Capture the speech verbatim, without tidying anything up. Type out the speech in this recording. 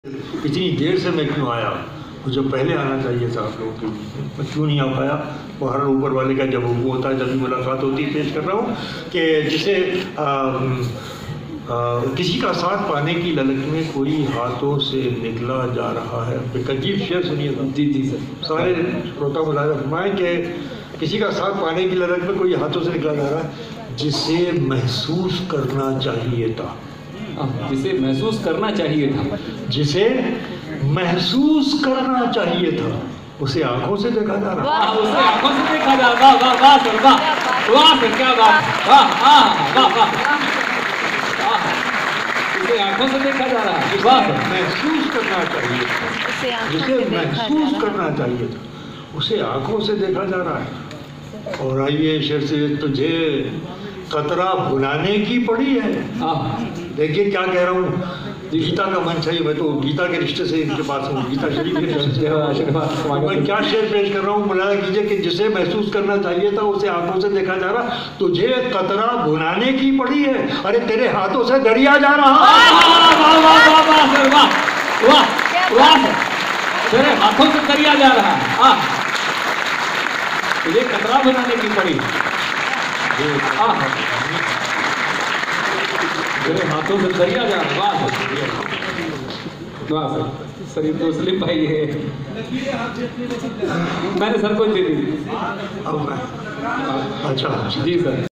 इतनी देर से मैं क्यों आया, मुझे पहले आना चाहिए था आप लोगों के बीच में, मैं क्यों नहीं आ पाया। बाहर ऊपर वाले का जब वो होता है जब भी मुलाकात होती है। पेश कर रहा हूँ कि जिसे आ, आ, किसी का साथ पाने की ललक में कोई हाथों से निकला जा रहा है। एक अजीब शेर सुनिएगा। जी जी सर। सारे श्रोता मुलाजा फरमाएं कि किसी का साथ पाने की ललक में कोई हाथों से निकला जा रहा है जिसे महसूस करना चाहिए था। जिसे महसूस करना चाहिए था जिसे महसूस करना चाहिए था उसे आंखों से देखा जा रहा है। उसे आंखों से देखा जा रहा। वाह वाह वाह सर, वाह वाह सर, क्या बात, वाह वाह वाह वाह, उसे आंखों से देखा जा रहा है। वाह सर, महसूस करना चाहिए था जिसे महसूस करना चाहिए था उसे आंखों से देखा जा रहा है। और आइए शेर से, तुझे कतरा भुनाने की पड़ी है। देखिए क्या कह रहा हूँ, गीता का मन चाहिए। मैं तो गीता के रिश्ते से इनके पास हूँ, गीता शरीफ के रिश्ते से। मैं क्या शेर पेश कर रहा हूँ, मुलाजा कीजिए कि जिसे महसूस करना चाहिए था उसे आंखों से देखा जा रहा। तुझे कतरा भुनाने की पड़ी है, अरे तेरे हाथों से दरिया जा रहा। तेरे हाथों से दरिया जा रहा है, तुझे कतरा भुनाने की पड़ी, मेरे हाथों से दरिया जा रहा। वाह वाह सर, सर ये तो स्लिप भाई है, मैंने सर को दे दी। अच्छा जी सर।